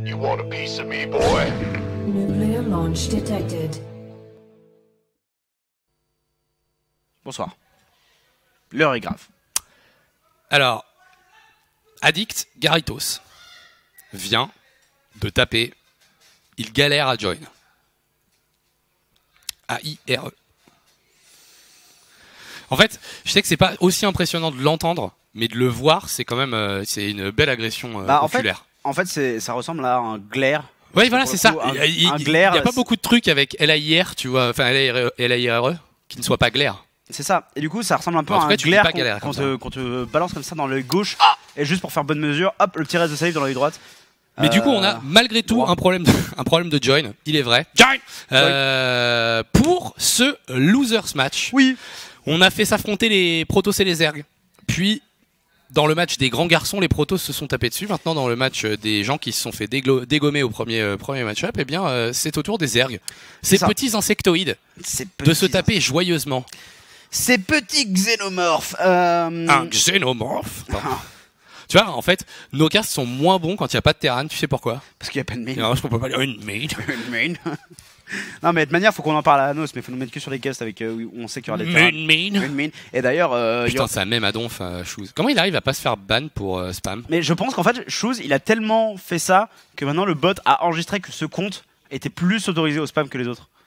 You want a piece of me, boy? Nuclear launch detected. Bonsoir. L'heure est grave. Alors, Addict Garritos vient de taper. Il galère à join. A-I-R-E. En fait, je sais que c'est pas aussi impressionnant de l'entendre, mais de le voir, c'est quand même c'est une belle agression oculaire. En fait, ça ressemble à un glaire. Oui, voilà, c'est ça. Un glaire. Il n'y a pas beaucoup de trucs avec L-A-I-R, tu vois, enfin L-A-I-R-E, qui ne soit pas glaire. C'est ça. Et du coup, ça ressemble un peu En à tout un cas, tu dis glaire pas galère qu'on comme te balance comme ça dans l'œil gauche. Et juste pour faire bonne mesure, hop, le petit reste de salive dans l'œil droite. Mais du coup, on a malgré tout un problème de join, il est vrai. Join pour ce Losers Match. Oui. On a fait s'affronter les Protoss et les Zerg. Puis, dans le match des grands garçons, les Protoss se sont tapés dessus. Maintenant, dans le match des gens qui se sont fait dégommer au premier match-up, eh bien, c'est au tour des Zerg. Ces petits insectoïdes de se taper joyeusement. Ces petits xénomorphes. Un xénomorphe. Tu vois, en fait, nos castes sont moins bons quand il n'y a pas de Terran. Tu sais pourquoi? Parce qu'il n'y a pas de main. Non, je peux pas dire une main. Une main. Non, mais de toute manière, faut qu'on en parle à Anos, mais faut nous mettre que sur les castes avec où on sait qu'il y aura des Terran. Une main. Et d'ailleurs. Putain, c'est un même à donf, Shoes. Comment il arrive à pas se faire ban pour spam? Mais je pense qu'en fait, Shoes, il a tellement fait ça que maintenant le bot a enregistré que ce compte était plus autorisé au spam que les autres.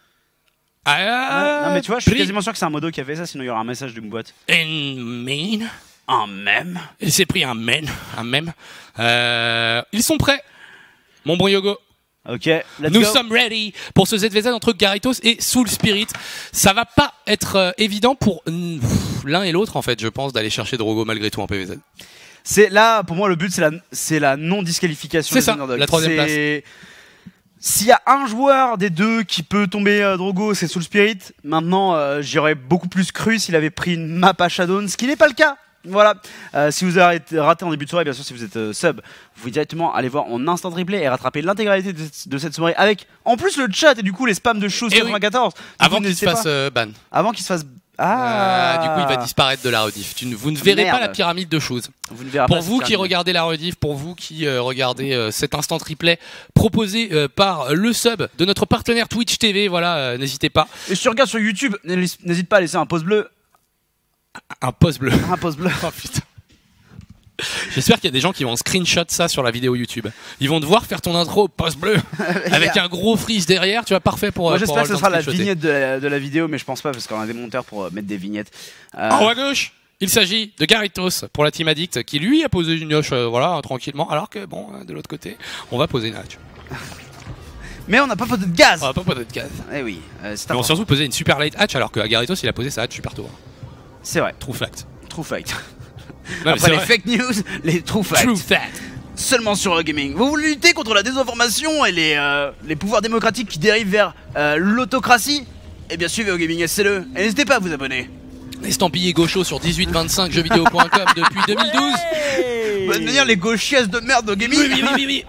Non, mais tu vois, je suis quasiment sûr que c'est un modo qui a fait ça, sinon il y aura un message du bot. Une main. Un mème. Il s'est pris un mème. Ils sont prêts, mon bon Yogo. Ok, let's Nous go. sommes ready pour ce ZVZ entre Garritos et Soul Spirit. Ça va pas être évident pour l'un et l'autre, en fait, je pense, d'aller chercher Drogo malgré tout en PVZ. C'est là, pour moi, le but, c'est la non-disqualification. C'est ça, la troisième place. S'il y a un joueur des deux qui peut tomber Drogo, c'est Soul Spirit. Maintenant, j'y aurais beaucoup plus cru s'il avait pris une map à Shadowrun, ce qui n'est pas le cas. Voilà, si vous avez raté en début de soirée, bien sûr, si vous êtes sub, vous pouvez directement aller voir en instant replay et rattraper l'intégralité de cette soirée avec en plus le chat et du coup les spams de Shoes 94. Avant qu'il se fasse ban. Avant qu'il se fasse. Du coup, il va disparaître de la rediff. Vous ne verrez pas la pyramide de choses. Vous ne verrez pour pas vous qui regardez la rediff, pour vous qui regardez cet instant replay proposé par le sub de notre partenaire Twitch TV, voilà, n'hésitez pas. Et si tu regardes sur YouTube, n'hésite pas à laisser un pouce bleu. Un pouce bleu. Un pouce bleu. Oh putain. J'espère qu'il y a des gens qui vont screenshot ça sur la vidéo YouTube. Ils vont devoir faire ton intro pouce bleu avec un gros freeze derrière, tu vois, parfait pour. Moi j'espère que ce sera la screenshotter. vignette de la vidéo, mais je pense pas parce qu'on a des monteurs pour mettre des vignettes. En haut à gauche, il s'agit de Garritos pour la Team Addict qui lui a posé une noche, voilà, tranquillement. Alors que bon, de l'autre côté, on va poser une hatch. Mais on n'a pas posé de gaz. On va pas poser de gaz. Eh oui, c'est Mais on important. va surtout poser une super late hatch alors que Garritos il a posé sa hatch super tôt. C'est vrai. True fact. True fact. Non, mais Après c'est les vrai. fake news, les true facts. True fact. Seulement sur le gaming. Vous voulez lutter contre la désinformation et les pouvoirs démocratiques qui dérivent vers l'autocratie? Eh bien suivez au gaming SLE et n'hésitez pas à vous abonner. Estampillé gaucho sur 1825 jeuxvideo.com depuis 2012. Bah, de manière les gauchiesses de merde au gaming. Oui.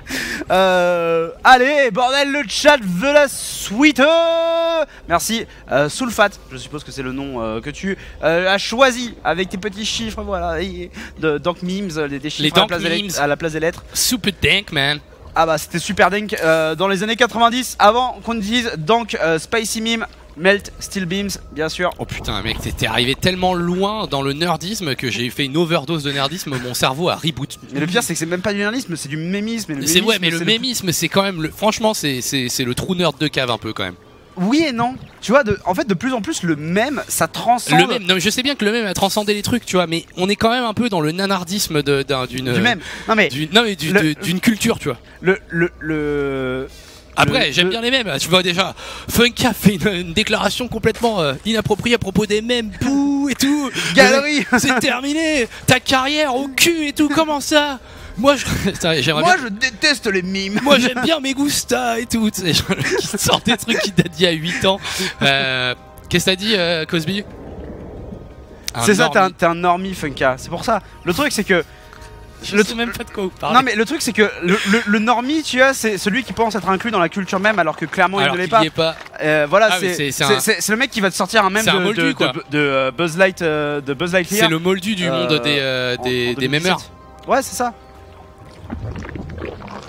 Allez, bordel, le chat veut la suite. Merci. Soulfat, je suppose que c'est le nom que tu as choisi avec tes petits chiffres, voilà. De Dank Memes, des chiffres à la place des lettres. Super dank, man. Ah bah c'était super dank dans les années 90, avant qu'on dise Dank Spicy Meme. Melt, Steel Beams, bien sûr. Oh putain, mec, t'es arrivé tellement loin dans le nerdisme que j'ai fait une overdose de nerdisme, mon cerveau a reboot. Mais le pire, c'est que c'est même pas du nerdisme, c'est du mémisme. C'est ouais, mais le mémisme, c'est quand même. Franchement, c'est le true nerd de cave un peu quand même. Oui et non. Tu vois, en fait, de plus en plus, le mème, ça transcende. Le mème, non, mais je sais bien que le mème a transcendé les trucs, tu vois, mais on est quand même un peu dans le nanardisme d'une. Du mème. Non mais. D'une culture, tu vois. Après, j'aime bien les mèmes, tu vois déjà. Funka fait une déclaration complètement inappropriée à propos des mèmes, pouh et tout. Galerie. C'est terminé. Ta carrière au cul et tout, comment ça? Moi, je déteste les mimes. Moi, j'aime bien mes gustas et tout. Tu sais, qui sort des trucs qui datent d'il y a 8 ans. Qu'est-ce que t'as dit, Cosby? C'est ça, t'es un normie, Funka. C'est pour ça. Le truc, c'est que. Je sais même pas de quoi vous parlez. Non mais le truc c'est que le normie, tu vois, c'est celui qui pense être inclus dans la culture même alors que clairement il ne l'est pas. Voilà, c'est le mec qui va te sortir un mème de Buzz Lightyear. C'est le moldu du monde des mémeurs. Ouais, c'est ça.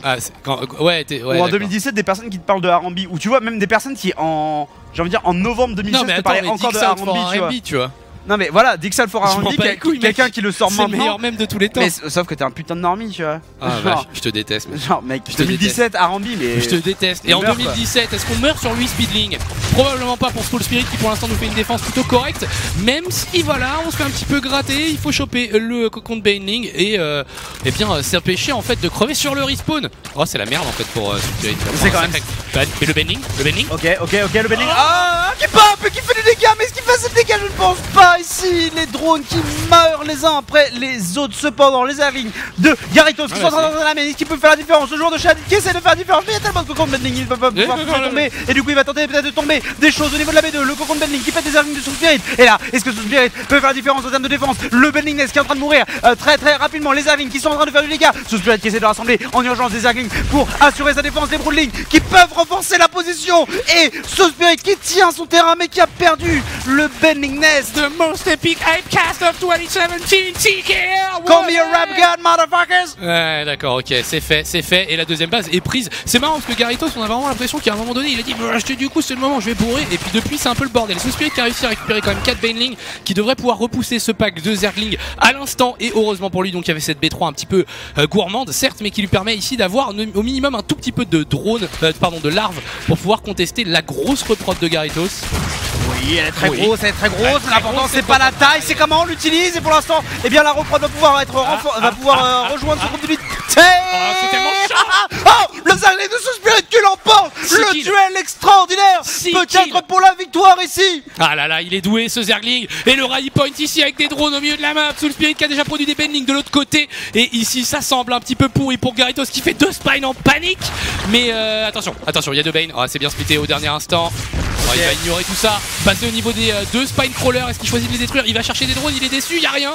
Ah, ouais, ou en 2017 des personnes qui te parlent de R&B, ou tu vois même des personnes qui en, j'ai envie de dire en novembre 2017 te parlaient encore de R&B, tu vois. Non mais voilà, Dixal for R&B, quelqu'un qui le sort maintenant. C'est le meilleur même de tous les temps. Mais sauf que t'es un putain de normie, tu vois. Ah vache, je te déteste. Mec. Genre mec, 2017 R&B mais... Je te déteste. Et en 2017, est-ce qu'on meurt sur lui Speedling? Probablement pas pour Soul Spirit qui pour l'instant nous fait une défense plutôt correcte. Même si voilà, on se fait un petit peu gratter, il faut choper le cocon de Baneling et bien s'empêcher en fait de crever sur le respawn. Oh c'est la merde en fait pour Soul Spirit. C'est quand même... Et le Baneling, Ok, le Baneling. Ah, qui pop, qui fait du dégâts, mais est-ce qu'il fait assez de dégâts? Je ne pense pas. Ici, les drones qui meurent les uns après les autres. Cependant, les airlings de Gyarados qui sont en train de la main, qui peut faire la différence. Le joueur de Shad qui essaie de faire la différence, mais il y a tellement de cocon de Baneling, il ne peut pas pouvoir tomber. Et du coup, il va tenter peut-être de tomber des choses au niveau de la B2. Le cocon de Baneling qui fait des airlings de Soul Spirit. Et là, est-ce que Soul Spirit peut faire la différence en termes de défense? Le Baneling Nest qui est en train de mourir très rapidement. Les airlings qui sont en train de faire du dégât. Soul Spirit qui essaie de rassembler en urgence des airlings pour assurer sa défense. Les Broodlings qui peuvent renforcer la position. Et Soul Spirit qui tient son terrain mais qui a perdu le Baneling Nest. The most epic hypecast of 2017 TKR. Call me a rap god, motherfuckers. Ouais d'accord, ok, c'est fait et la deuxième base est prise. C'est marrant parce que Gyarados, on a vraiment l'impression qu'à un moment donné il a dit du coup c'est le moment, je vais bourrer. Et puis depuis c'est un peu le bordel. Soul Spirit qui a réussi à récupérer quand même 4 Baneling qui devrait pouvoir repousser ce pack de Zergling à l'instant. Et heureusement pour lui, donc il y avait cette B3 un petit peu gourmande certes, mais qui lui permet ici d'avoir au minimum un tout petit peu de drone, de larves pour pouvoir contester la grosse reprod de Gyarados. Oui, elle est très grosse, l'important c'est pas la taille, c'est comment on l'utilise. Et pour l'instant, eh bien la reprod va pouvoir être rejoindre ce groupe d'unité. C'est tellement chaud. Oh, le Zergling de Soul Spirit qui l'emporte. Le duel extraordinaire, peut-être pour la victoire ici. Ah là là, il est doué ce Zergling. Et le rally point ici avec des drones au milieu de la map. Soul Spirit qui a déjà produit des Baneling de l'autre côté. Et ici ça semble un petit peu pourri pour Gyarados qui fait 2 spines en panique. Mais attention, il y a 2 Bane. C'est bien splitté au dernier instant. Il va ignorer tout ça, passer au niveau des 2 spine crawlers. Est-ce qu'il choisit de les détruire? Il va chercher des drones, il est déçu, il y a rien.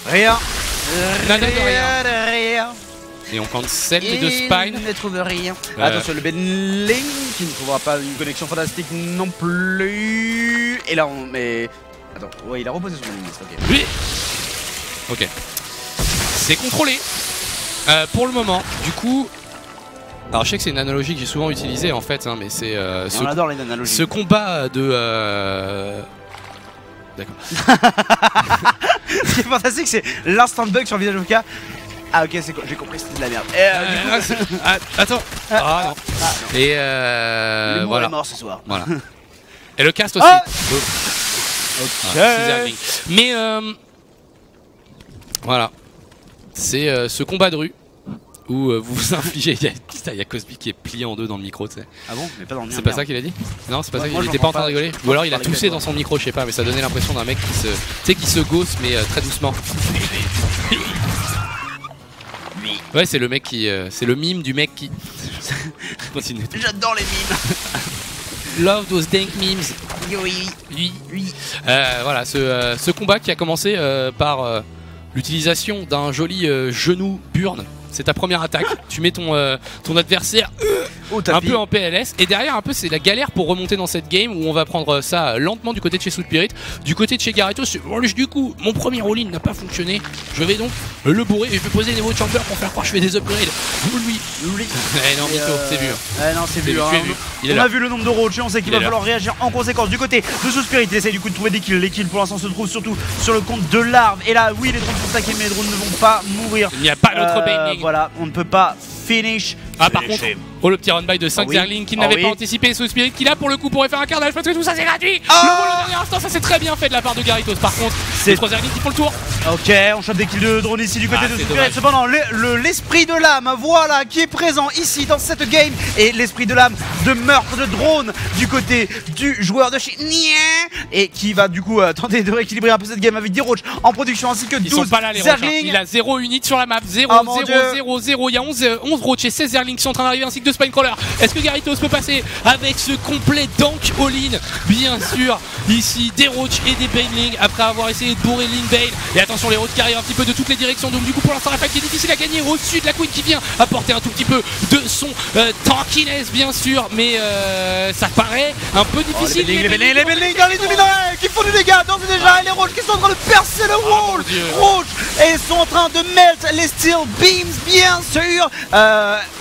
Nada de rien. Et on cancel les 2 spines. Ne trouve rien. Attention, le Baneling qui ne trouvera pas une connexion fantastique non plus. Et là on met... Attends, ouais, il a reposé son Baneling, ok. Oui. Ok. C'est contrôlé. Pour le moment, du coup... Alors je sais que c'est une analogie que j'ai souvent utilisée en fait, mais c'est on adore les analogies. Ce combat de... D'accord. Ce qui est fantastique, c'est l'instant bug sur le visage de Fuka. Ah ok, c'est quoi? J'ai compris, c'était de la merde. Attends. Non. Et voilà. Est mort ce soir. Voilà. Et le cast aussi. Ok. Mais voilà. C'est ce combat de rue où vous vous infligez. Il y a Cosby qui est plié en 2 dans le micro, tu sais. Ah bon? Mais pas dans le mien. C'est pas ça qu'il a dit? Non, c'est pas ça. Il était pas en train de rigoler. Ou alors il a toussé dans son micro, je sais pas, mais ça donnait l'impression d'un mec qui se gausse, mais très doucement. Ouais, c'est le mec qui. C'est le mime du mec qui. Continue. J'adore les mimes. Love those dank memes. Oui. Voilà, ce combat qui a commencé par l'utilisation d'un joli genou burn. C'est ta première attaque, tu mets ton adversaire un peu en PLS et derrière un peu c'est la galère pour remonter dans cette game où on va prendre ça lentement du côté de chez Soul Spirit. Du côté de chez Gyarados, du coup mon premier all-in n'a pas fonctionné, je vais donc le bourrer et je vais poser des mots de chamber pour faire croire que je fais des upgrades. Lui. Non mytho, c'est vu. Non c'est vu. On a vu le nombre de roachs, on sait qu'il va falloir réagir en conséquence. Du côté de Soul Spirit, il essaie du coup de trouver des kills. Les kills pour l'instant se trouvent surtout sur le compte de l'arbre. Et là oui les drones sont stackés mais les drones ne vont pas mourir. Il n'y a pas d'autre Baneling. Voilà, on ne peut pas finish. Par contre, le petit run by de 5 Zergling qui n'avait pas anticipé, Soul Spirit qui là pour le coup pourrait faire un carnage parce que tout ça c'est gratuit. Le vol au dernier instant, ça c'est très bien fait de la part de Gyarados. Par contre, c'est 3 Zergling qui font le tour. Ok, on chope des kills de drone ici du côté de Soul Spirit. Cependant, l'esprit de l'âme, voilà, qui est présent ici dans cette game. Et l'esprit de l'âme de meurtre de drone du côté du joueur de chez et qui va du coup tenter de rééquilibrer un peu cette game avec des roachs en production ainsi que 12 sont pas là, les Zergling. Il a 0 unit sur la map, 0, 0, 0. Il y a 11 roachs et 16 Zergling qui sont en train d'arriver ainsi que 2 Spinecrawlers. Est-ce que Gyarados peut passer avec ce complet dank all-in? Bien sûr, ici des roachs et des Baneling après avoir essayé de bourrer Linbane. Et attention, les roachs qui arrivent un petit peu de toutes les directions. Donc du coup pour l'instant la fight qui est difficile à gagner au-dessus de la Queen qui vient apporter un tout petit peu de son tankiness bien sûr. Mais ça paraît un peu difficile. Les Baneling dans les demi-donnés qui font du dégât d'ores et déjà. Et les roachs qui sont en train de percer le wall. Roach et sont en train de melt les steel beams bien sûr.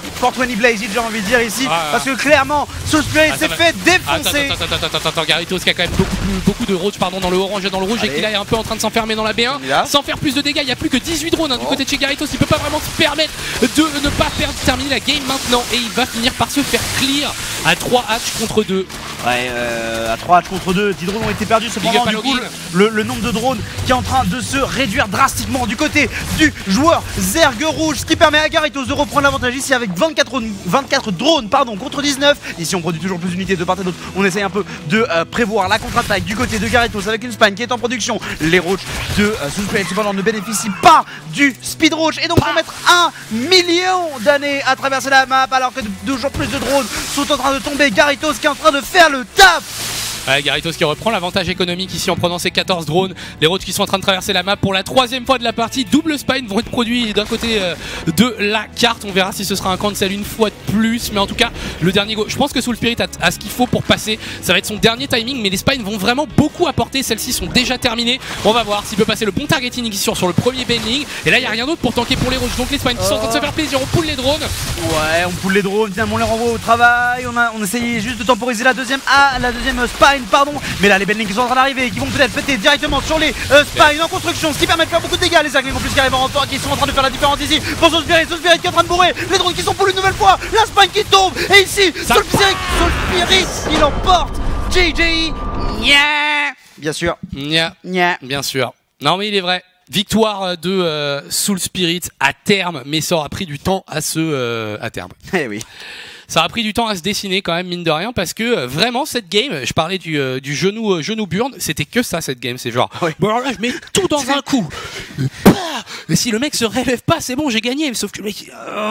420 Blaze, j'ai envie de dire ici, Ah. parce que clairement, Soul Spirit s'est fait défoncer. Attends, Garitos qui a quand même beaucoup de roach dans le orange et dans le rouge, Allez. et qui là est un peu en train de s'enfermer dans la B1 On y va. sans faire plus de dégâts. Il n'y a plus que 18 drones du côté de chez Garitos. Il peut pas vraiment se permettre de ne pas terminer la game maintenant, et il va finir par se faire clear à 3 hatch contre 2. Ouais, à 3 hatch contre 2, 10 drones ont été perdus. Cependant, up à du coup, Login. le nombre de drones qui est en train de se réduire drastiquement du côté du joueur Zerg rouge, ce qui permet à Garitos de reprendre l'avantage ici avec 24 drones contre 19. Ici, on produit toujours plus d'unités de part et d'autre. On essaye un peu de prévoir la contre-attaque du côté de Garitos avec une Spine qui est en production. Les roach de Soul Spirit cependant ne bénéficient pas du speed roach et donc vont mettre 1 million d'années à traverser la map alors que toujours plus de drones sont en train de tomber. Garitos qui est en train de faire le taf. Garitos qui reprend l'avantage économique ici en prenant ses 14 drones. Les roads qui sont en train de traverser la map pour la 3e fois de la partie. Double spine vont être produits d'un côté de la carte. On verra si ce sera un cancel une fois de plus. Mais en tout cas, le dernier go. Je pense que Soul Spirit a ce qu'il faut pour passer. Ça va être son dernier timing. Mais les spines vont vraiment beaucoup apporter. Celles-ci sont déjà terminées. On va voir s'il peut passer le bon targeting ici sur le premier bending. Et là, il n'y a rien d'autre pour tanker pour les roads. Donc les spines qui sont en train de se faire plaisir. On pull les drones. Ouais, on pull les drones, finalement on les renvoie au travail. On essayait juste de temporiser la deuxième spine, pardon. Mais là les bendings qui sont en train d'arriver, qui vont peut-être péter directement sur les spines en construction, ce qui permet de faire beaucoup de dégâts. Les Zerglings en plus qui arrivent en renfort, qui sont en train de faire la différence ici. Pour Soul Spirit qui est en train de bourrer. Les drones qui sont pull une nouvelle fois. La spine qui tombe. Et ici, Soul Spirit qui l'emporte. JJ, nya. Bien sûr, Nya. nya. Bien sûr. Non mais il est vrai. Victoire de Soul Spirit à terme, mais ça aura pris du temps à terme. Eh oui. Ça a pris du temps à se dessiner quand même, mine de rien, parce que vraiment cette game, je parlais du genou burn, c'était que ça cette game, c'est genre Ouais. bon alors là je mets tout dans un coup. Mais si le mec se relève pas, c'est bon, j'ai gagné. Sauf que le mec,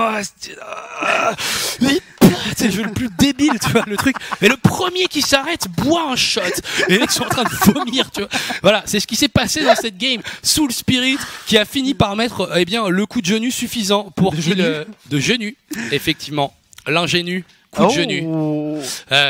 c'est le jeu le plus débile, tu vois, le truc. Mais le premier qui s'arrête boit un shot. Et les mecs sont en train de vomir, tu vois. Voilà, c'est ce qui s'est passé dans cette game. Soul Spirit qui a fini par mettre, le coup de genou suffisant pour de genou, effectivement. L'ingénu coup de genou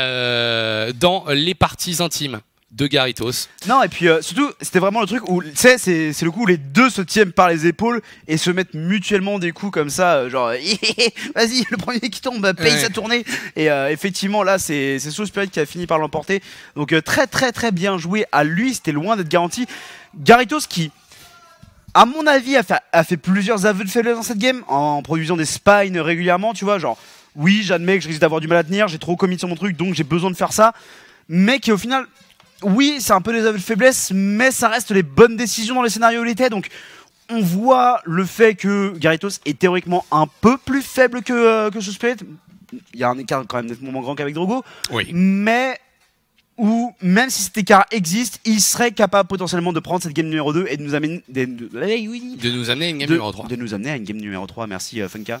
dans les parties intimes de Garitos. Non, et puis surtout, c'était vraiment le truc où, tu sais, c'est le coup où les deux se tiennent par les épaules et se mettent mutuellement des coups comme ça, genre, vas-y, le premier qui tombe, paye sa tournée. Et effectivement, là, c'est Soul Spirit qui a fini par l'emporter. Donc, très bien joué à lui, c'était loin d'être garanti. Garitos qui, à mon avis, a fait plusieurs aveux de faiblesse dans cette game en produisant des spines régulièrement, tu vois, genre. Oui, j'admets que je risque d'avoir du mal à tenir, j'ai trop commit sur mon truc, donc j'ai besoin de faire ça. Mais qui au final, oui, c'est un peu des aveux de faiblesse, mais ça reste les bonnes décisions dans les scénarios où il était. Donc on voit le fait que Garitos est théoriquement un peu plus faible que Soul Spirit. Il y a un écart quand même nettement moins grand qu'avec Drogo. Oui. Mais où, même si cet écart existe, il serait capable potentiellement de prendre cette game numéro 2 et de nous amener De nous amener à une game numéro 3. De nous amener à une game numéro 3. Merci Funka.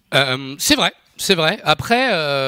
C'est vrai. Après,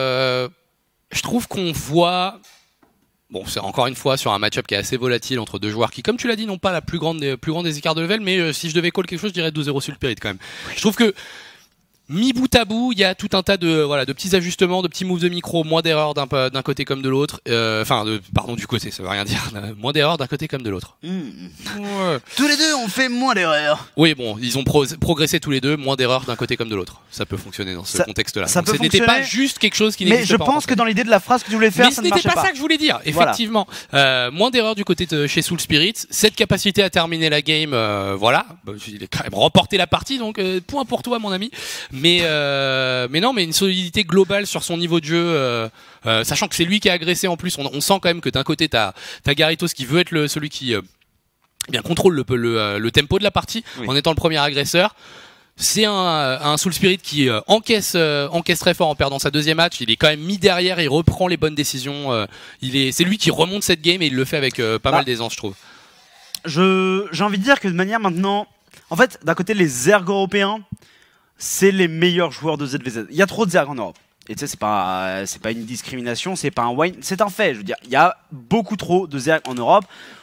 je trouve qu'on voit. Bon, c'est encore une fois sur un match-up qui est assez volatile entre deux joueurs qui, comme tu l'as dit, n'ont pas la plus grande des écarts de level, mais si je devais call quelque chose, je dirais 2-0 Soul Spirit quand même. Je trouve que mis bout à bout, il y a tout un tas de petits ajustements, de petits moves de micro, moins d'erreurs d'un côté comme de l'autre. Du côté, ça veut rien dire. Moins d'erreurs d'un côté comme de l'autre. Ouais. Tous les deux ont fait moins d'erreurs. Oui, bon, ils ont progressé tous les deux, moins d'erreurs d'un côté comme de l'autre. Ça peut fonctionner dans ce contexte-là. Ça Donc, peut ce n'était fonctionner, pas juste quelque chose qui mais n'existe je pas. pense que dans l'idée de la phrase que tu voulais faire, mais ça ce ne n'était marchait pas pas. ça que je voulais dire, effectivement. Moins d'erreurs du côté de chez Soul Spirit. Cette capacité à terminer la game, il a quand même remporté la partie, donc point pour toi, mon ami. Mais une solidité globale sur son niveau de jeu, sachant que c'est lui qui a agressé en plus. On sent quand même que d'un côté t'as Garitos qui veut être celui qui contrôle le tempo de la partie en étant le premier agresseur. C'est un Soul Spirit qui encaisse très fort en perdant sa deuxième match. Il est quand même mis derrière, il reprend les bonnes décisions. C'est lui qui remonte cette game et il le fait avec pas mal d'aisance, je trouve. J'ai envie de dire que de manière maintenant, en fait, d'un côté les Zerg européens, c'est les meilleurs joueurs de ZVZ. Il y a trop de Zerg en Europe. Et tu sais, c'est pas une discrimination, c'est pas un wine, c'est un fait. Je veux dire, il y a beaucoup trop de Zerg en Europe.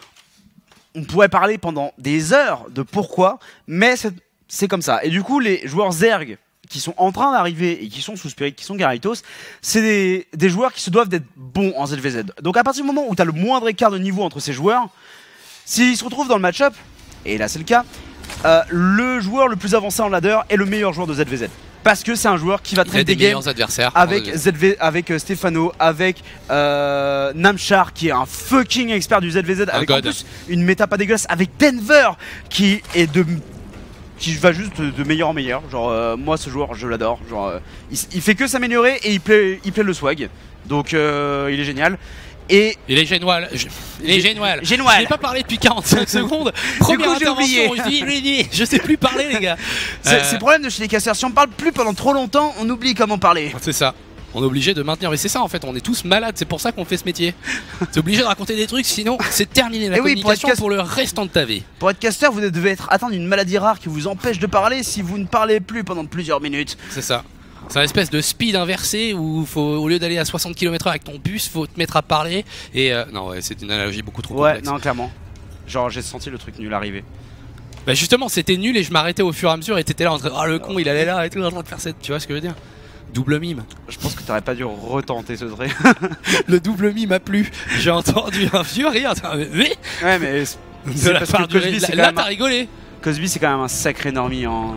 On pourrait parler pendant des heures de pourquoi, mais c'est comme ça. Et du coup, les joueurs Zerg qui sont en train d'arriver et qui sont sous Spirit, qui sont Garitos, c'est des joueurs qui se doivent d'être bons en ZVZ. Donc à partir du moment où tu as le moindre écart de niveau entre ces joueurs, s'ils se retrouvent dans le match-up, et là c'est le cas, le joueur le plus avancé en ladder est le meilleur joueur de ZVZ. parce que c'est un joueur qui va Il a traiter des des games meilleurs adversaires. avec ZV, avec Stefano, avec Namchar qui est un fucking expert du ZVZ, avec en god. plus une méta pas dégueulasse, avec Denver qui va juste de meilleur en meilleur. Genre moi ce joueur je l'adore. Genre il fait que s'améliorer et il plaît le swag. Donc il est génial. Et il est génial. Il est génial. Génial. Je n'ai pas parlé depuis 45 secondes. Première j'ai oublié. intervention. Je dis, je sais plus parler, les gars. c'est le problème de chez les casseurs. Si on parle plus pendant trop longtemps, on oublie comment parler. C'est ça. On est obligé de maintenir. Mais c'est ça en fait. On est tous malades. C'est pour ça qu'on fait ce métier. T'es obligé de raconter des trucs, sinon c'est terminé la Et oui, communication pour être pour le restant de ta vie. Pour être casteur, vous devez être atteint d'une maladie rare qui vous empêche de parler si vous ne parlez plus pendant plusieurs minutes. C'est ça. C'est un espèce de speed inversé où au lieu d'aller à 60 km/h avec ton bus, faut te mettre à parler. Et non, ouais, c'est une analogie beaucoup trop complexe. Non, clairement. Genre, j'ai senti le truc nul arriver. Bah justement, c'était nul et je m'arrêtais au fur et à mesure et t'étais là en train de le con, il allait là et tout en train de faire cette. Tu vois ce que je veux dire? Double mime. Je pense que t'aurais pas dû retenter ce truc. Le double mime a plu. J'ai entendu un vieux rire. Oui. Ouais, mais De la part de Cosby, c'est quand là, même t'as rigolé. Cosby, c'est quand même un sacré normie en.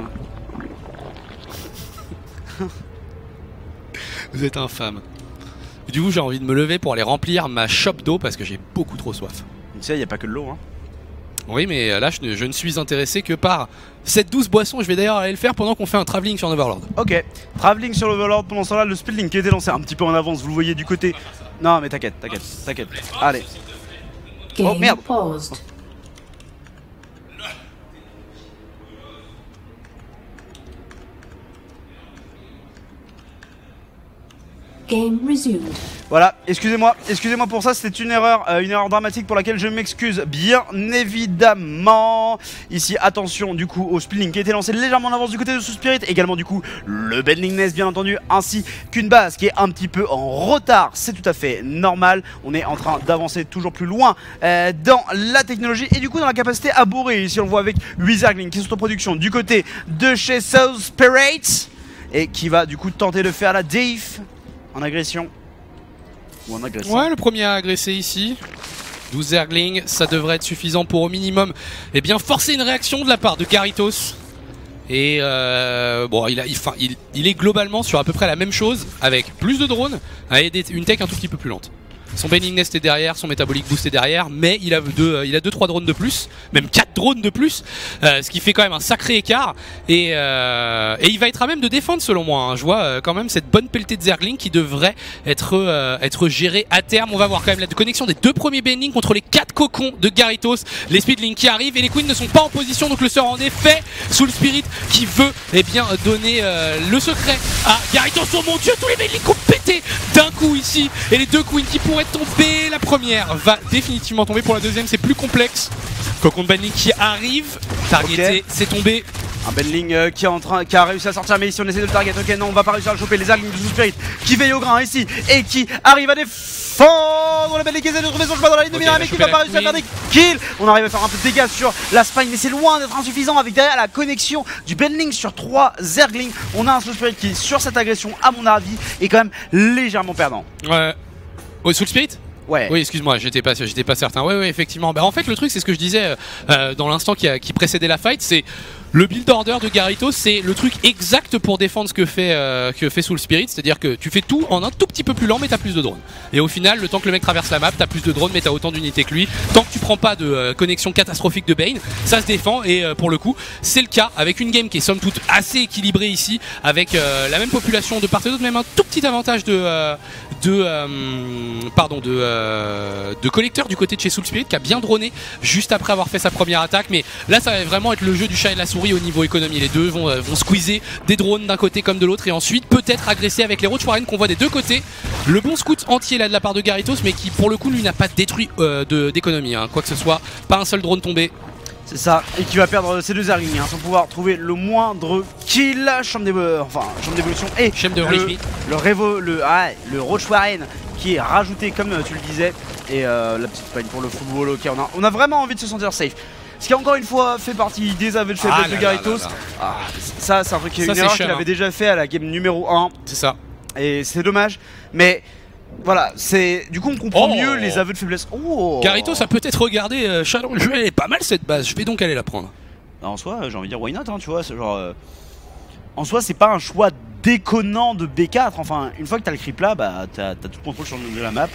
Vous êtes infâme. Du coup, j'ai envie de me lever pour aller remplir ma chope d'eau parce que j'ai beaucoup trop soif. Tu sais, y a pas que de l'eau, hein. Oui, mais là, je ne suis intéressé que par cette douce boisson. Je vais d'ailleurs aller le faire pendant qu'on fait un travelling sur Overlord. Ok, travelling sur l'Overlord. Pendant ce temps-là, le speedlink qui était lancé un petit peu en avance, vous le voyez du côté. Non, mais t'inquiète. Allez. Game Oh, merde. paused. Game resumed. Voilà, excusez-moi pour ça, c'était une erreur dramatique pour laquelle je m'excuse bien évidemment. Ici, attention du coup au speedlink qui a été lancé légèrement en avance du côté de Soulspirit, également du coup le bending nest bien entendu, ainsi qu'une base qui est un petit peu en retard, c'est tout à fait normal. On est en train d'avancer toujours plus loin dans la technologie et du coup dans la capacité à bourrer. Ici on le voit avec 8 Zerglings qui sont en production du côté de chez Soulspirit et qui va du coup tenter de faire la Dave en agression. Ou en agression. Ouais, le premier à agresser ici. 12 Zerglings, ça devrait être suffisant pour au minimum forcer une réaction de la part de Garitos. Et bon, il est globalement sur à peu près la même chose avec plus de drones et une tech un tout petit peu plus lente. Son Bending Nest est derrière, son Metabolic Boost est derrière, mais il a 2-3 drones de plus, même 4 drones de plus, ce qui fait quand même un sacré écart. Et il va être à même de défendre selon moi. Hein. Je vois quand même cette bonne pelletée de Zergling qui devrait être gérée à terme. On va voir quand même la connexion des 2 premiers Bending contre les 4 cocons de Garitos. Les Speedlings qui arrivent et les Queens ne sont pas en position, donc le sort en effet Soulspirit qui veut donner le secret à Garitos. Oh mon dieu, tous les Bending ont pété d'un coup ici et les 2 Queens qui pourraient tomber. La première va définitivement tomber. Pour la deuxième c'est plus complexe. Cocon de Bending qui arrive, targeté, c'est tombé. Un Bending qui a réussi à sortir, mais ici on essaie de le target. Ok, non, on va pas réussir à le choper. Les Zerglings de Soulspirit qui veillent au grain ici et qui arrive à défendre. Le Bending qui essaie de trouver son chemin dans la ligne de mire, mais qui va pas réussir à faire des kills. On arrive à faire un peu de dégâts sur la spine, mais c'est loin d'être insuffisant avec derrière la connexion du Bending sur 3 Zerglings. On a un Soulspirit qui, sur cette agression, à mon avis, est quand même légèrement perdant. Ouais. Oh, Soulspirit ? Ouais. Oui, excuse-moi, j'étais pas certain. Ouais, effectivement. Bah, en fait, le truc, c'est ce que je disais dans l'instant qui précédait la fight, c'est le build order de Garitos, c'est le truc exact pour défendre ce que fait Soulspirit, c'est-à-dire que tu fais tout en un tout petit peu plus lent, mais t'as plus de drones. Et au final, le temps que le mec traverse la map, t'as plus de drones, mais t'as autant d'unités que lui. Tant que tu prends pas de connexion catastrophique de Bane, ça se défend. Et pour le coup, c'est le cas avec une game qui est somme toute assez équilibrée ici, avec la même population de part et d'autre, même un tout petit avantage de collecteur du côté de chez Soulspirit qui a bien droné juste après avoir fait sa première attaque. Mais là, ça va vraiment être le jeu du chat et de la souris au niveau économie. Les deux vont squeezer des drones d'un côté comme de l'autre et ensuite peut-être agresser avec les Roach Warren qu'on voit des deux côtés. Le bon scout entier là de la part de Garitos, mais qui pour le coup lui n'a pas détruit d'économie, hein. Quoi que ce soit, pas un seul drone tombé. C'est ça, et qui va perdre ses 2 Zerglings sans pouvoir trouver le moindre kill. Chambre d'évolution et le Roach Warren qui est rajouté comme tu le disais. Et la petite pagne pour le football. Ok, on a vraiment envie de se sentir safe. Ce qui a encore une fois fait partie des aveux de faiblesse de Garitos. Ça c'est un truc, une erreur qu'il avait déjà fait à la game numéro 1. C'est ça. Et c'est dommage, mais voilà, c'est du coup on comprend mieux les aveux de faiblesse. Garitos a peut-être regardé Shadow, elle est pas mal cette base, je vais donc aller la prendre. En soi, j'ai envie de dire why not, hein, tu vois, c'est genre en soi c'est pas un choix déconnant de B4. Enfin, une fois que t'as le creep là, bah t'as tout le contrôle sur de la map.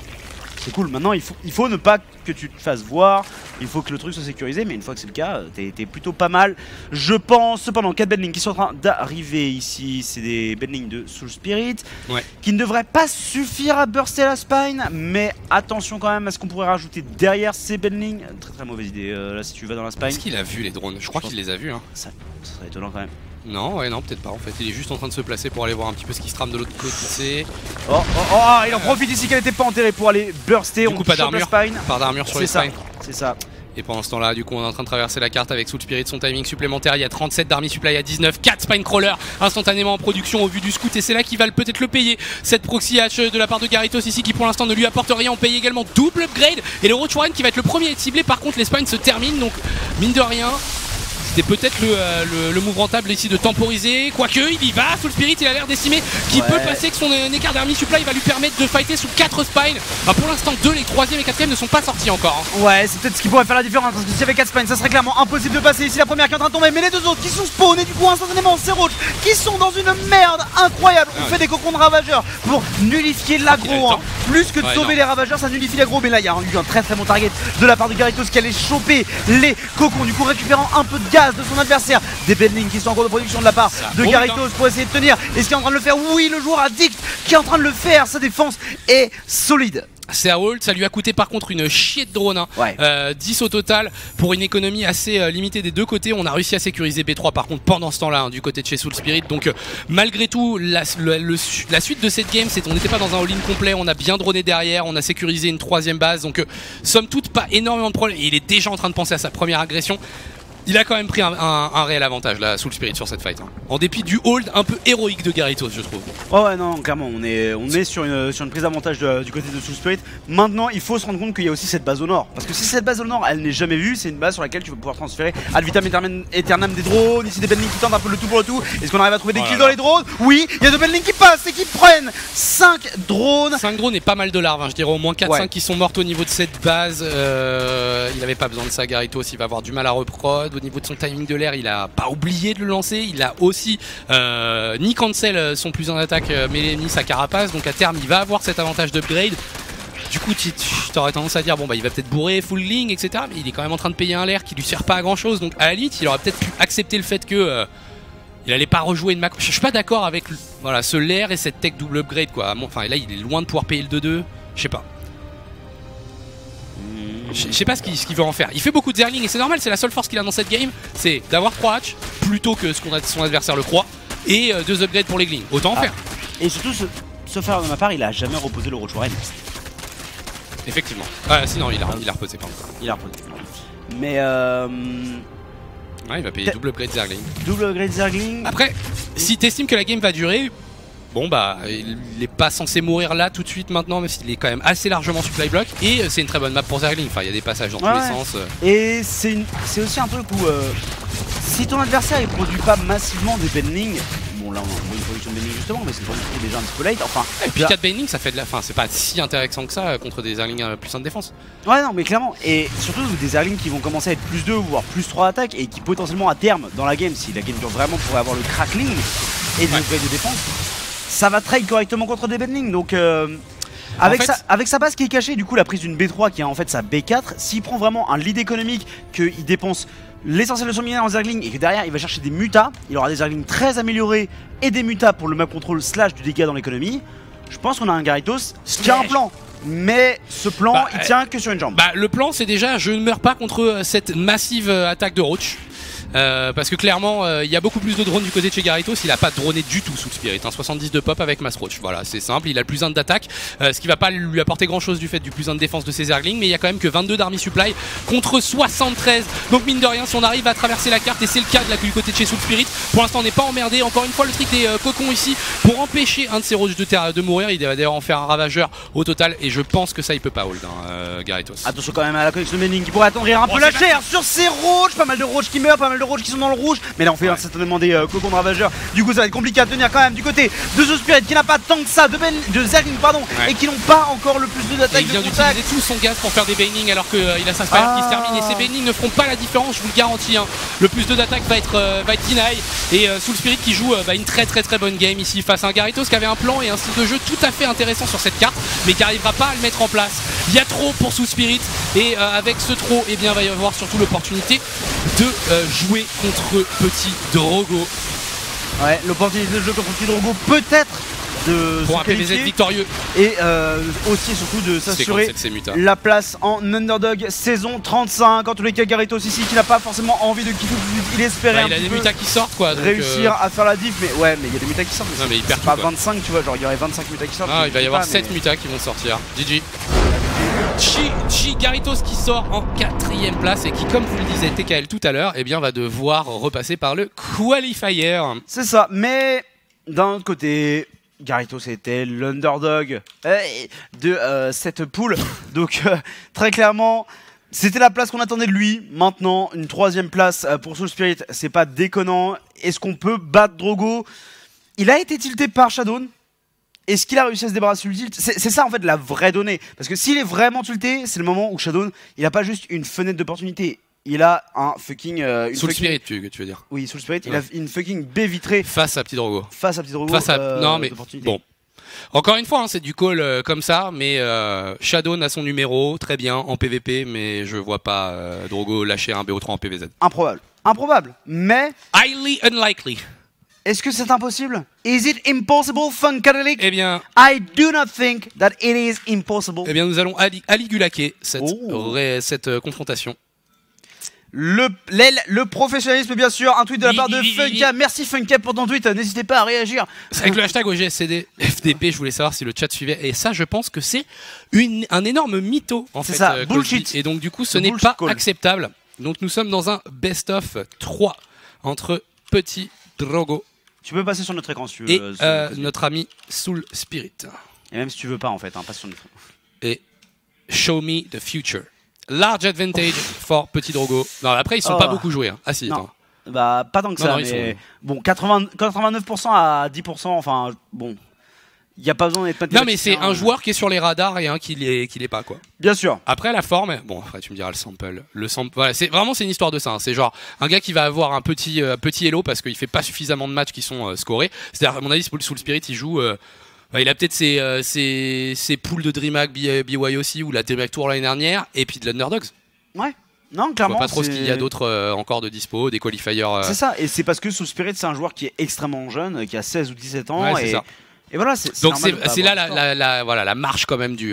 C'est cool. Maintenant, il faut ne pas que tu te fasses voir. Il faut que le truc soit sécurisé. Mais une fois que c'est le cas, t'es plutôt pas mal. Je pense cependant 4 bedlings qui sont en train d'arriver ici. C'est des bedlings de Soul Spirit qui ne devraient pas suffire à burster la spine. Mais attention quand même à ce qu'on pourrait rajouter derrière ces bedlings. Très très mauvaise idée là si tu vas dans la spine. Est-ce qu'il a vu les drones? Je crois qu'il les a vus. Hein. Ça serait étonnant quand même. Non, ouais, non, peut-être pas en fait. Il est juste en train de se placer pour aller voir un petit peu ce qui se trame de l'autre côté. Il en profite ici qu'elle n'était pas enterrée pour aller burster. Du coup, pas d'armure. Pas d'armure sur les spines. C'est ça. Et pendant ce temps-là, du coup, on est en train de traverser la carte avec Soul Spirit, son timing supplémentaire. Il y a 37 d'army supply à 19, 4 spine crawlers instantanément en production au vu du scout. Et c'est là qu'il va peut-être le payer. Cette proxy hatch de la part de Garithos ici qui pour l'instant ne lui apporte rien. On paye également double upgrade. Et le Roach Warren qui va être le premier à être ciblé. Par contre, les spines se terminent. Donc, mine de rien. C'était peut-être le move rentable ici de temporiser, quoique il y va, Soul Spirit il a l'air d'estimer qu'il peut passer que son écart d'army supply va lui permettre de fighter sous 4 spines. Enfin, pour l'instant 2, les 3ème et 4ème ne sont pas sortis encore. Ouais, c'est peut-être ce qui pourrait faire la différence parce que s'il y avait 4 spines ça serait clairement impossible de passer. Ici la première qui est en train de tomber, mais les deux autres qui sont spawnés du coup instantanément, c'est Roach qui sont dans une merde incroyable. On fait des cocons de ravageurs pour nullifier l'aggro. Plus que de sauver les ravageurs, ça nullifie l'aggro. Mais là il y a eu un très très bon target de la part de Garithos qui allait choper les cocons, du coup récupérant un peu de gaz de son adversaire. Des bedlings qui sont en cours de production de la part de Garithos pour essayer de tenir. Est-ce qu'il est en train de le faire? Oui, le joueur addict qui est en train de le faire. Sa défense est solide. C'est à hold, ça lui a coûté par contre une chier de drone, 10 au total pour une économie assez limitée des deux côtés. On a réussi à sécuriser B3 par contre pendant ce temps-là du côté de chez Soul Spirit. Donc malgré tout la suite de cette game, c'est qu'on n'était pas dans un all-in complet, on a bien droné derrière, on a sécurisé une 3ème base. Donc somme toute pas énormément de problèmes et il est déjà en train de penser à sa première agression. Il a quand même pris un réel avantage là, Soul Spirit sur cette fight. En dépit du hold un peu héroïque de Garithos, je trouve. Ouais, non, clairement, on est sur une prise d'avantage du côté de Soul Spirit. Maintenant, il faut se rendre compte qu'il y a aussi cette base au nord. Parce que si cette base au nord, elle n'est jamais vue, c'est une base sur laquelle tu vas pouvoir transférer ad vitam aeternam des drones. Ici, des bedlings qui tentent un peu le tout pour le tout. Est-ce qu'on arrive à trouver des kills dans les drones? Oui, il y a deux bedlings qui passent et qui prennent 5 drones. 5 drones et pas mal de larves, je dirais au moins 4-5 qui sont mortes au niveau de cette base. Il avait pas besoin de ça, Garithos, il va avoir du mal à reprod. Au niveau de son timing de l'air, il a pas oublié de le lancer. Il a aussi ni cancel son plus en attaque mêlée ni sa carapace. Donc à terme, il va avoir cet avantage d'upgrade. Du coup, t'aurais tendance à dire bon bah il va peut-être bourrer full ling, etc. Mais il est quand même en train de payer un l'air qui lui sert pas à grand chose. Donc à la limite, il aurait peut-être pu accepter le fait que il allait pas rejouer une macro. Je suis pas d'accord avec ce l'air et cette tech double upgrade quoi. Enfin là, il est loin de pouvoir payer le 2-2. Je sais pas. Je sais pas ce qu'il veut en faire. Il fait beaucoup de zerling et c'est normal, c'est la seule force qu'il a dans cette game, c'est d'avoir 3 hatch plutôt que ce qu'on a son adversaire le croit et 2 upgrades pour les glings. Autant en faire. Et surtout, sauf faire de ma part, il a jamais reposé le Roach Warren. Effectivement. Sinon, il a reposé, pardon. Il a reposé. Mais ouais, il va payer double upgrade zergling. Double upgrade zergling. Après, si t'estimes que la game va durer, bon bah il est pas censé mourir là tout de suite maintenant, mais il est quand même assez largement supply block et c'est une très bonne map pour zergling. Enfin, il y a des passages dans tous les sens. Et c'est aussi un truc où si ton adversaire il produit pas massivement des bedlings, bon là on a une production de bedling justement, mais c'est une production déjà un petit peu late. Enfin, et puis 4 bedlings ça fait de la fin, c'est pas si intéressant que ça contre des zerglings plus 1 de défense. Ouais non mais clairement, et surtout des zerglings qui vont commencer à être plus 2 voire plus 3 attaques et qui potentiellement à terme dans la game, si la game dure vraiment, pourrait avoir le crackling et des upgrades de défense. Ça va trade correctement contre des bedlings, donc avec sa base qui est cachée, du coup la prise d'une B3 qui est en fait sa B4, s'il prend vraiment un lead économique, qu'il dépense l'essentiel de son minerai en zergling et que derrière il va chercher des mutas, il aura des zerglings très améliorés et des mutas pour le map control / du dégât dans l'économie. Je pense qu'on a un Garithos qui a un plan. Mais ce plan il tient que sur une jambe. Le plan c'est déjà je ne meurs pas contre cette massive attaque de Roach. Parce que clairement il y a beaucoup plus de drones du côté de chez Garithos. Il a pas droné du tout Soul Spirit, 70 de pop avec Mass Roach. Voilà, c'est simple, il a le plus 1 d'attaque, ce qui va pas lui apporter grand chose du fait du plus 1 de défense de ses zerglings. Mais il y a quand même que 22 d'army supply contre 73. Donc mine de rien, si on arrive à traverser la carte, et c'est le cas du côté de chez Soul Spirit, pour l'instant on n'est pas emmerdé. Encore une fois le trick des cocons ici pour empêcher un de ces Roach de mourir. Il va d'ailleurs en faire un ravageur au total et je pense que ça il peut pas hold Garithos. Attention quand même à la connexion de bedling qui pourrait attendrir un peu la chair sur ces Roach. Pas mal de Roach qui meurent, pas mal de roach qui sont dans le rouge, mais là on fait certainement des cocons de ravageurs. Du coup ça va être compliqué à tenir quand même du côté de The Spirit qui n'a pas tant que ça, de Zergling pardon, et qui n'ont pas encore le plus d'attaque. Il vient d'utiliser tout son gaz pour faire des Baning alors qu'il a sa Spire qui se termine et ces Baning ne feront pas la différence, je vous le garantis. Hein. Le plus de d'attaque va être deny et Soul Spirit qui joue une très bonne game ici face à un Garithos qui avait un plan et un style de jeu tout à fait intéressant sur cette carte mais qui n'arrivera pas à le mettre en place. Il y a trop pour Soul Spirit et avec ce trop, eh bien, il va y avoir surtout l'opportunité de jouer contre Petit Drogo. Ouais, l'opportunité de jouer contre Petit Drogo peut-être de pour se un PVZ qualifier victorieux et aussi et surtout de s'assurer hein. la place en underdog saison 35. En tous les cas, Garithos ici qui n'a pas forcément envie de quitter tout de suite, il espérait il a des mutas qui sortent quoi, donc réussir à faire la diff, mais ouais, mais il y a des mutas qui sortent. Non, mais il perd pas tout, quoi. 25, tu vois, genre il y aurait 25 mutas qui sortent. Ah, il va y avoir 7 mais... mutas qui vont sortir. GG. Garithos qui sort en 4ème place et qui, comme vous le disiez TKL tout à l'heure, eh bien va devoir repasser par le qualifier. C'est ça, mais d'un autre côté, Garithos était l'underdog de cette poule, donc très clairement c'était la place qu'on attendait de lui. Maintenant une 3ème place pour Soul Spirit, c'est pas déconnant. Est-ce qu'on peut battre Drogo? Il a été tilté par Shadown. Est-ce qu'il a réussi à se débarrasser du tilt? C'est ça en fait la vraie donnée. Parce que s'il est vraiment tilté, c'est le moment où Shadown, il a pas juste une fenêtre d'opportunité. Il a un fucking... Soul Spirit, tu veux dire? Oui, Soul Spirit, il a une fucking baie vitrée. Face à Petit Drogo. Face à Petit Drogo. Non mais bon. Encore une fois, hein, c'est du call comme ça, mais Shadown a son numéro, très bien, en PVP, mais je vois pas Drogo lâcher un BO3 en PVZ. Improbable. Mais... Highly unlikely. Est-ce que c'est impossible? Is it impossible, Funkadelic? Eh bien... I do not think that it is impossible. Eh bien, nous allons aligulaquer cette confrontation. Le professionnalisme, bien sûr. Un tweet de la part de Funka. Merci Funka pour ton tweet. N'hésitez pas à réagir. Avec le hashtag OGSCD FDP, je voulais savoir si le chat suivait. Et ça, je pense que c'est un énorme mytho en fait. C'est ça, bullshit. Et donc, du coup, ce n'est pas acceptable. Donc, nous sommes dans un best-of 3 entre Petit Drogo. Tu peux passer sur notre écran si tu veux. Et notre ami Soul Spirit. Et même si tu veux pas en fait, hein, passe sur notre écran. Et Show Me the Future. Large advantage for Petit Drogo. Non, après ils sont pas beaucoup joués. Hein. Ah si, attends. Bah pas tant que ça, mais bon, 89% à 10%, enfin bon. Il n'y a pas besoin d'être... Non mais c'est un joueur qui est sur les radars et un qui l'est pas quoi. Bien sûr. Après la forme, bon après tu me diras le sample. Voilà, c'est une histoire de ça. Hein. C'est genre un gars qui va avoir un petit hello parce qu'il fait pas suffisamment de matchs qui sont scorés. C'est-à-dire à mon avis Soul Spirit il joue... il a peut-être ses poules de DreamHack BYOC ou la DreamHack Tour l'année dernière et puis de l'Underdogs. Ouais. Non, clairement. Je vois pas trop ce qu'il y a d'autre encore de dispo, des qualifiers. C'est ça, et c'est parce que Soul Spirit c'est un joueur qui est extrêmement jeune, qui a 16 ou 17 ans. Ouais, c'est ça. Et voilà, donc c'est là la marche quand même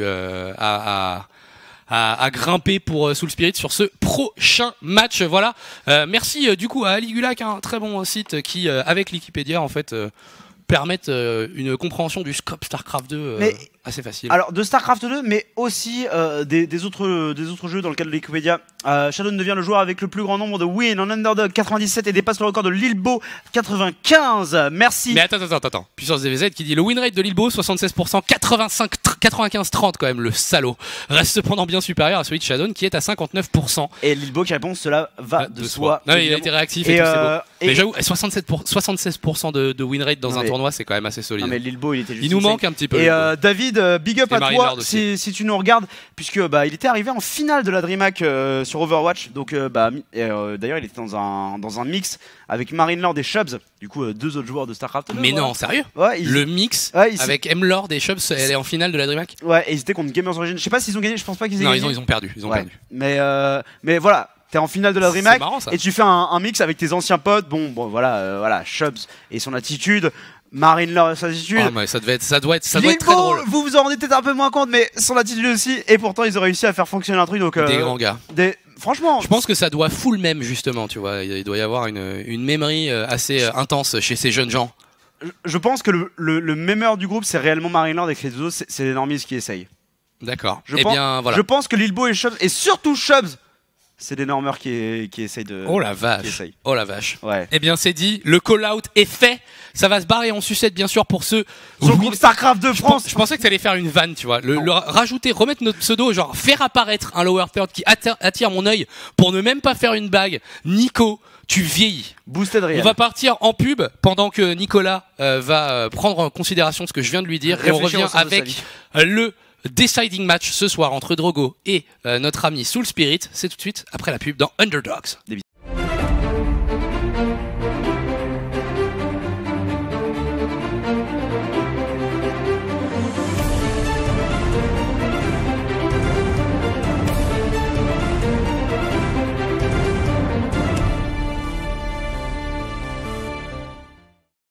à grimper pour Soul Spirit sur ce prochain match. Voilà. Merci du coup à Aligulac, un très bon site qui avec Wikipédia en fait permettent une compréhension du scope StarCraft 2 assez facile. Alors de StarCraft 2, mais aussi des autres jeux dans le cadre de Wikipédia. Shadown devient le joueur avec le plus grand nombre de wins en Underdog 97 et dépasse le record de Lilbo 95. Merci. Mais attends. Puissance DVZ qui dit le win rate de Lilbo 76%, 95-30 quand même, le salaud. Reste cependant bien supérieur à celui de Shadown qui est à 59%. Et Lilbo qui répond cela va de soi. Non, il a été réactif et tout, c'est beau. Mais j'avoue, 76% de win rate dans un tournoi, c'est quand même assez solide. Non mais Lilbo il était juste... Il nous manque un petit peu. Et David, big up à toi si tu nous regardes, puisque il était arrivé en finale de la DreamHack sur Overwatch, donc d'ailleurs il était dans un mix avec Marinelord et Shubs, du coup 2 autres joueurs de StarCraft 2. Mais non, sérieux? Ouais, le mix avec Mlord et Shubs, elle est en finale de la DreamHack. Ouais, et ils étaient contre Gamers Origin. Je sais pas s'ils ont gagné, je pense pas qu'ils aient gagné. Non, ils ont perdu. Mais voilà. T'es en finale de la DreamHack et tu fais un mix avec tes anciens potes. Bon voilà, Shubs et son attitude, Marinelord et son attitude. Oh, mais ça doit être très drôle. Vous vous en rendez peut-être un peu moins compte, mais son attitude aussi. Et pourtant ils ont réussi à faire fonctionner un truc. Donc des grands gars. Franchement, je pense que ça doit full même justement. Tu vois, il doit y avoir une mémoire assez intense chez ces jeunes gens. Je pense que le mémeur du groupe c'est réellement Marinelord et que les deux autres c'est les normies qui essayent. D'accord. Je pense que Lilbo et Shubs et surtout Shubs C'est des normeurs qui essayent de. Oh la qui vache. essayent. Oh la vache. Ouais. Eh bien, c'est dit. Le call-out est fait. Ça va se barrer en sucette, bien sûr, pour ceux. Sur le groupe StarCraft de France. Je pensais que t'allais faire une vanne, tu vois. Rajouter, remettre notre pseudo, genre faire apparaître un lower third qui attire mon œil pour ne même pas faire une bague. Nico, tu vieillis. Boosted Real. On va partir en pub pendant que Nicolas va prendre en considération ce que je viens de lui dire. Et on Réfléchir au revient sens de sa avec vie. le deciding match ce soir entre Drogo et notre ami Soul Spirit. C'est tout de suite après la pub dans Underdogs.